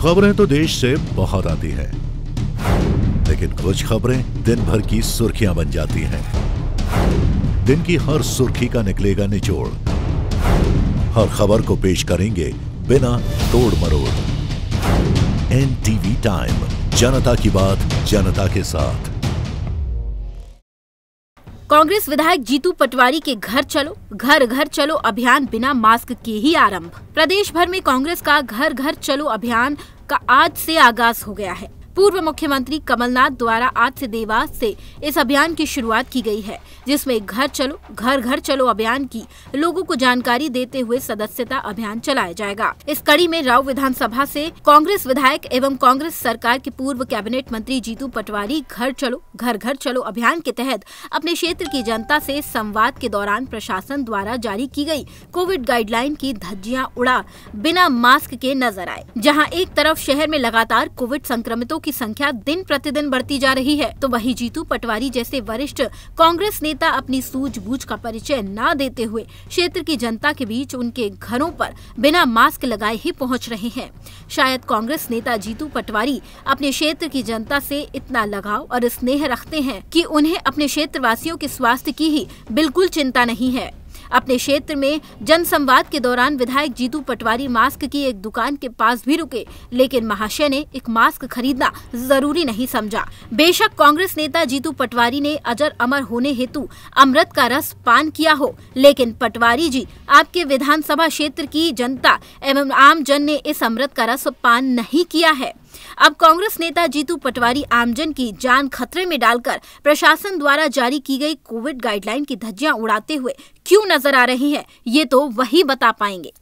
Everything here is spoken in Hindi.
खबरें तो देश से बहुत आती हैं, लेकिन कुछ खबरें दिन भर की सुर्खियां बन जाती हैं। दिन की हर सुर्खी का निकलेगा निचोड़। हर खबर को पेश करेंगे बिना तोड़ मरोड़। NTV टाइम, जनता की बात जनता के साथ। कांग्रेस विधायक जीतू पटवारी के घर घर चलो अभियान बिना मास्क के ही आरंभ। प्रदेश भर में कांग्रेस का घर घर चलो अभियान का आज से आगाज हो गया है। पूर्व मुख्यमंत्री कमलनाथ द्वारा आज से देवास से इस अभियान की शुरुआत की गई है, जिसमें घर घर चलो अभियान की लोगों को जानकारी देते हुए सदस्यता अभियान चलाया जाएगा। इस कड़ी में राव विधानसभा से कांग्रेस विधायक एवं कांग्रेस सरकार के पूर्व कैबिनेट मंत्री जीतू पटवारी घर घर चलो अभियान के तहत अपने क्षेत्र की जनता से संवाद के दौरान प्रशासन द्वारा जारी की गई कोविड गाइडलाइन की धज्जियां उड़ा बिना मास्क के नजर आए। जहाँ एक तरफ शहर में लगातार कोविड संक्रमितों की संख्या दिन प्रतिदिन बढ़ती जा रही है, तो वहीं जीतू पटवारी जैसे वरिष्ठ कांग्रेस नेता अपनी सूझबूझ का परिचय न देते हुए क्षेत्र की जनता के बीच उनके घरों पर बिना मास्क लगाए ही पहुंच रहे हैं। शायद कांग्रेस नेता जीतू पटवारी अपने क्षेत्र की जनता से इतना लगाव और स्नेह रखते हैं कि उन्हें अपने क्षेत्र वासियों के स्वास्थ्य की ही बिल्कुल चिंता नहीं है। अपने क्षेत्र में जनसंवाद के दौरान विधायक जीतू पटवारी मास्क की एक दुकान के पास भी रुके, लेकिन महाशय ने एक मास्क खरीदना जरूरी नहीं समझा। बेशक कांग्रेस नेता जीतू पटवारी ने अजर अमर होने हेतु अमृत का रस पान किया हो, लेकिन पटवारी जी आपके विधानसभा क्षेत्र की जनता एवं आम जन ने इस अमृत का रस पान नहीं किया है। अब कांग्रेस नेता जीतू पटवारी आमजन की जान खतरे में डालकर प्रशासन द्वारा जारी की गई कोविड गाइडलाइन की धज्जियां उड़ाते हुए क्यों नजर आ रही हैं, ये तो वही बता पाएंगे।